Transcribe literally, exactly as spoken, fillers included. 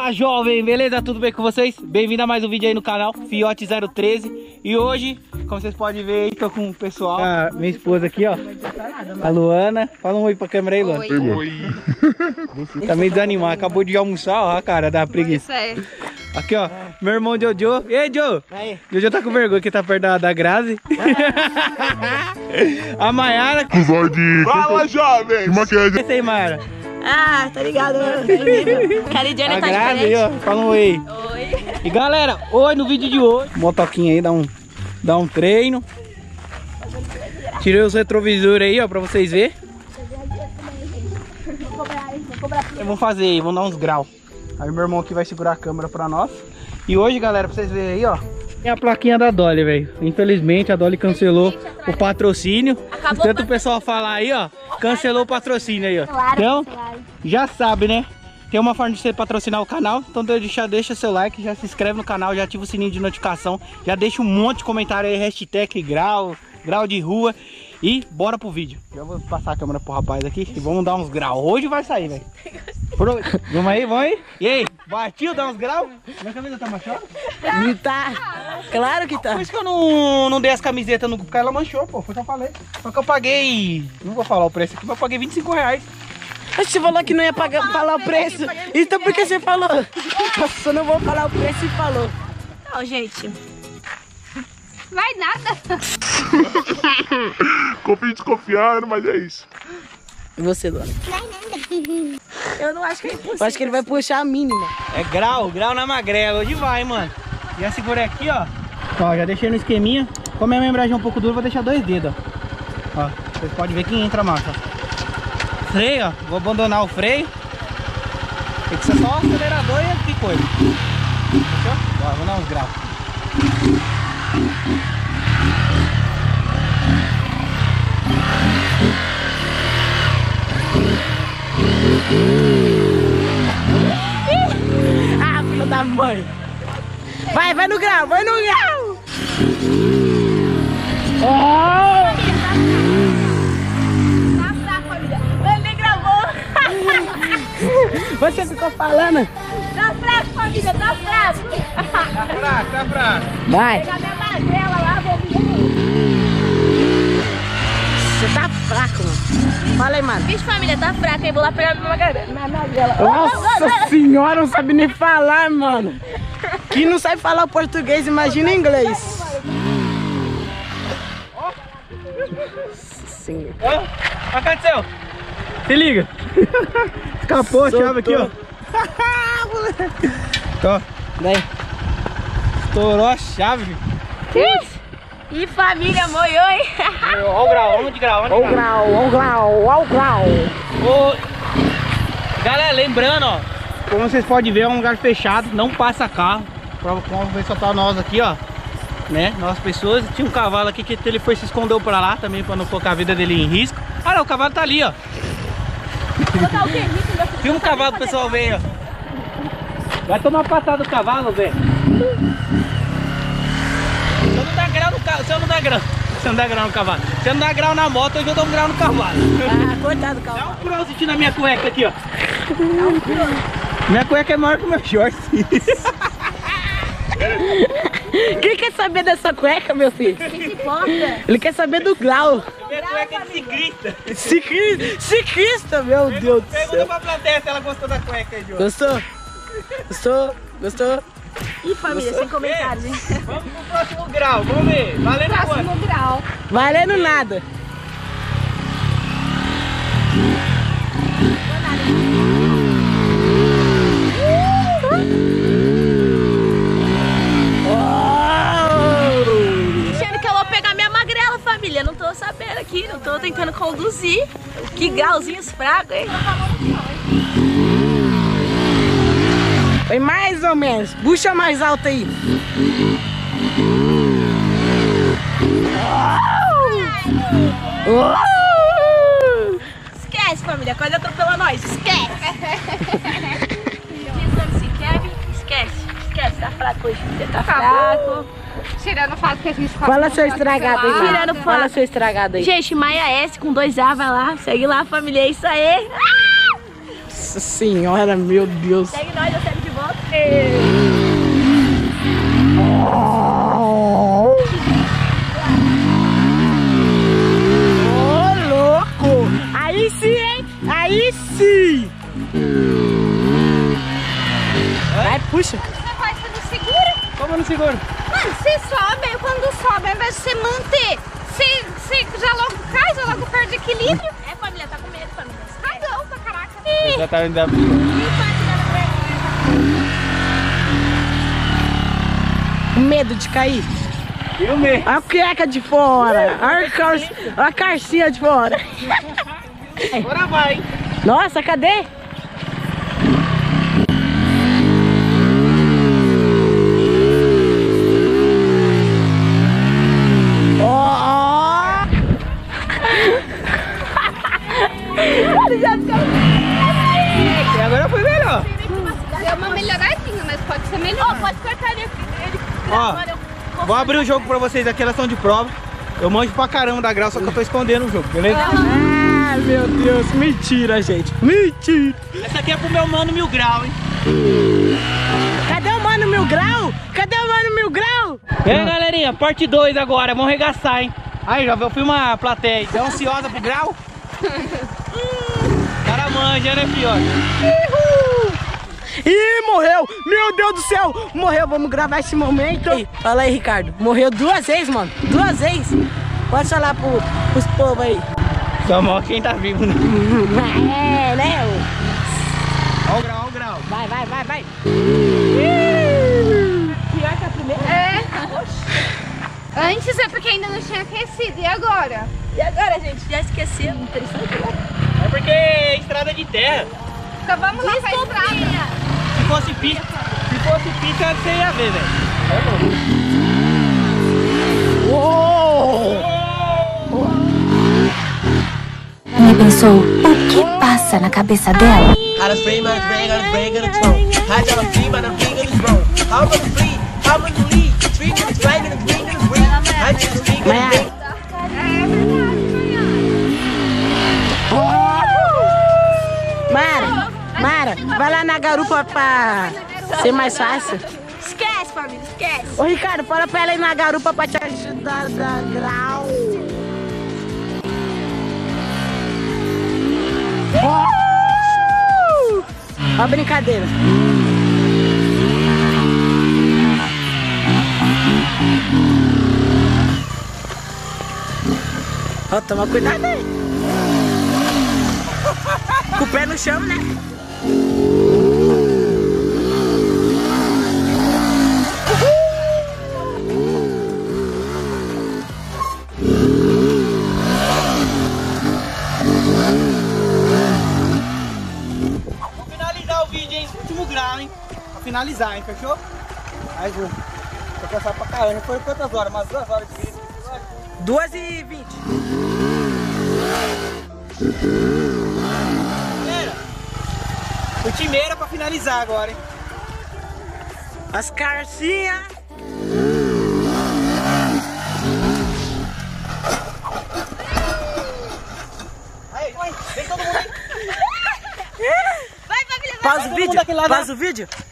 Fala jovem, beleza? Tudo bem com vocês? Bem-vindo a mais um vídeo aí no canal Fiote zero treze. E hoje, como vocês podem ver aí, tô com o pessoal, a minha esposa aqui, ó, a Luana. Fala um oi pra câmera aí, Luana. Oi. Oi. Tá meio desanimado, acabou de almoçar, ó, cara, dá preguiça. Aqui, ó, meu irmão Jojo. E aí, Jojo? Aí. Jojo tá com vergonha que tá perto da, da Grazi. A Mayara. Fala jovem! Maquiagem. Esse aí, Mayara. Ah, tá ligado, mano. Caridiana tá Grazi, diferente. ó, fala um oi. Oi. E galera, hoje no vídeo de hoje, motoquinha aí, dá um, dá um treino. Tirei os retrovisores aí, ó, pra vocês verem. Vamos fazer aí, vamos dar uns graus. Aí meu irmão aqui vai segurar a câmera pra nós. E hoje, galera, pra vocês verem aí, ó, tem a plaquinha da Dolly, velho. Infelizmente a Dolly cancelou o patrocínio. Acabou Tanto o o pessoal falar aí, ó, cancelou o patrocínio aí, ó. Então, já sabe, né? Tem uma forma de você patrocinar o canal. Então deixa, deixa seu like, já se inscreve no canal, já ativa o sininho de notificação. Já deixa um monte de comentário aí, hashtag grau, grau de rua. E bora pro vídeo. Já vou passar a câmera pro rapaz aqui e vamos dar uns graus. Hoje vai sair, velho. Vamos aí, vamos aí. E aí, batiu, dá uns graus? Minha camisa tá manchada? Não tá. Claro que tá. Por isso que eu não, não dei as camisetas, no, porque ela manchou, pô. Foi o que eu falei. Só que eu paguei, não vou falar o preço aqui, mas eu paguei vinte e cinco reais. Você falou que não ia pagar, falar o preço. Então por que você falou? Nossa, eu não vou falar o preço e falou. Não, gente. Vai nada. Confio desconfiado, mas é isso. E você, Luana? Eu não acho que é impossível. Eu acho que ele vai puxar a mínima. É grau, grau na magrela. Hoje vai, mano. Já segurei aqui, ó. Ó, já deixei no esqueminha. Como a minha membragem é um pouco dura, vou deixar dois dedos, ó. Ó, vocês podem ver que entra a massa. Freio, ó. Vou abandonar o freio. Tem que ser só o acelerador e que coisa. Fechou? Bora, vamos dar uns graus. Ah, filho da mãe. Vai, vai no grau, vai no grau. Oh! Tá fraco, família. Ele nem gravou. Você ficou falando. Tá fraco, família. Tá fraco. Tá fraco, tá fraco. Vai. Pegar minha magrela lá, vou vir. Você tá fraco, mano. Fala aí, mano. Bicho, família, tá fraco. Aí vou lá pegar minha magrela. Minha magrela. Nossa senhora, não sabe nem falar, mano. Que não sabe falar português, imagina inglês. Sim. Ó, o que aconteceu? Se liga. Escapou a chave aqui, ó. Ó, Daí. estourou a chave. E família, moiou, hein? Olha o grau, vamos de grau, vamos de Ó o grau, ó o grau, ó o grau. Ô, galera, lembrando, ó, como vocês podem ver, é um lugar fechado, não passa carro. Vamos ver só tá nós aqui, ó, né, nós pessoas. Tinha um cavalo aqui que ele foi se escondeu pra lá também, pra não colocar a vida dele em risco. Ah não, o cavalo tá ali, ó. Tem um cavalo pro pessoal ver, ó. Vai tomar passada do cavalo, velho. Se eu não dar grau no cavalo, se eu não dar grau, se eu não dar grau no cavalo, se eu não dar grau na moto, hoje eu dou um grau no cavalo. Ah, coitado, Dá calma. um crossfit na minha cueca aqui, ó. Minha cueca é maior que o meu short. Quem quer saber dessa cueca, meu filho? Que se importa? Ele quer saber do grau. Minha cueca é de ciclista. Ciclista, ciclista, meu Deus do Pergunta céu. pra plateia se ela gostou da cueca aí, João. Gostou? Gostou? Gostou? Ih, família, sem comentários, hein? Vamos pro próximo grau, vamos ver. Valendo quanto? Próximo grau. Valendo nada. Achando que eu vou pegar minha magrela, família. Não tô sabendo aqui, não tô tentando conduzir. Que grauzinhos fracos, hein? Foi mais ou menos. Puxa mais alto aí. Uh! Esquece, família. Quase atropela nós. Esquece. Se quer, esquece. Esquece, tá fraco hoje. Você tá fraco. Tirando fato que a gente Fala seu estragado aí, mano. Tirando Fala foto. seu estragado aí. Gente, Maia S com dois A, vai lá. Segue lá, família. É isso aí. Nossa senhora, meu Deus. Segue nós, eu segue de volta. Ô, louco! Aí sim, hein? Aí sim! Vai, puxa! Você faz, você não segura? Como eu não seguro? Mano, você sobe, aí quando sobe, ao invés de você manter, você, você já logo cai, já logo perde equilíbrio. É, família, tá com medo, família. Cagão pra caraca. Já tá indo. Com medo de cair. Eu mesmo. Olha a cueca de fora. Olha a, car... Olha a carcinha de fora. Agora vai. Nossa, cadê? Ó! Ele já ficou... E agora foi melhor. Deu uma melhoradinha, mas pode ser melhor. Ó, pode cortar ele. ele Ó, agora eu vou vou abrir o jogo pra vocês aqui, elas estão de prova. Eu manjo pra caramba da grau, só que eu tô escondendo o jogo, beleza? Ah, meu Deus, mentira, gente. Mentira. Essa aqui é pro meu mano Mil Grau, hein? Cadê o Mano Mil Grau? Cadê o Mano Mil Grau? E aí, galerinha, parte dois agora, vamos regaçar, hein? Aí, já viu, eu fui uma plateia. Tá ansiosa pro grau? Cara manja, né, filhote? Ih, morreu! Meu Deus do céu! Morreu, vamos gravar esse momento. Ei, fala aí, Ricardo. Morreu duas vezes, mano. Duas vezes. Pode falar pro, pros povos aí. Só morre quem tá vivo, né? É, né? Ó o grau, ó o grau. Vai, vai, vai, vai. Pior que a primeira. É. Antes é porque ainda não tinha aquecido, e agora? E agora, gente? Já esqueceu? Interessante, né? É porque é estrada de terra. Então vamos lá pra estrada. Se fosse pista, se fosse pista, você ia ver, velho. Me pensou, o que passa na cabeça dela? Mara, Mara, vai lá na garupa pra ser mais fácil. Esquece, família, esquece. Ô, Ricardo, fala pra ela ir na garupa pra te ajudar a dar grau. Uh! Ó a brincadeira. Ó, toma cuidado aí. Com o pé no chão, né? Vamos finalizar o vídeo, hein? Último grau, hein? Pra finalizar, hein? Fechou? Aí, vou. Tô cansado pra caramba. Foi quantas horas? Umas duas horas de vídeo. duas e vinte. Galera, ultimeira pra finalizar agora, hein? As carcinhas. Aí, vem todo mundo aí. Vai, família, vai. Pausa o todo mundo vídeo. daquele lado, Pausa o vídeo.